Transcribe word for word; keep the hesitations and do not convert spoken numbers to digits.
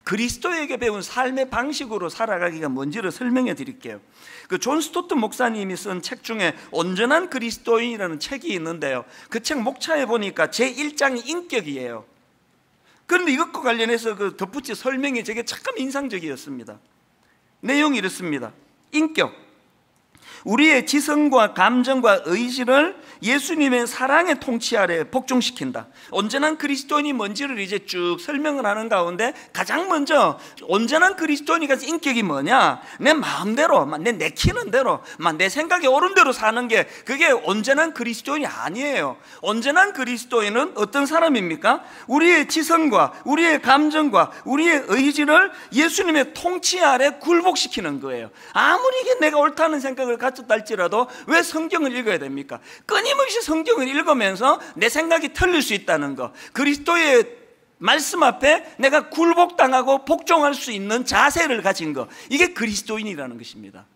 그리스도에게 배운 삶의 방식으로 살아가기가 뭔지를 설명해 드릴게요. 그 존 스토트 목사님이 쓴 책 중에 온전한 그리스도인이라는 책이 있는데요, 그 책 목차에 보니까 제일 장이 인격이에요. 그런데 이것과 관련해서 그 덧붙인 설명이 제게 참 인상적이었습니다. 내용이 이렇습니다. 인격, 우리의 지성과 감정과 의지를 예수님의 사랑의 통치 아래 복종시킨다. 온전한 그리스도인이 뭔지를 이제 쭉 설명을 하는 가운데 가장 먼저 온전한 그리스도인이 가진 인격이 뭐냐, 내 마음대로 내 내키는 대로 내 생각에 옳은 대로 사는 게 그게 온전한 그리스도인이 아니에요. 온전한 그리스도인은 어떤 사람입니까? 우리의 지성과 우리의 감정과 우리의 의지를 예수님의 통치 아래 굴복시키는 거예요. 아무리 이게 내가 옳다는 생각을 가졌다 할지라도 왜 성경을 읽어야 됩니까? 끊임없이 성경을 읽으면서 내 생각이 틀릴 수 있다는 거, 그리스도의 말씀 앞에 내가 굴복당하고 복종할 수 있는 자세를 가진 거, 이게 그리스도인이라는 것입니다.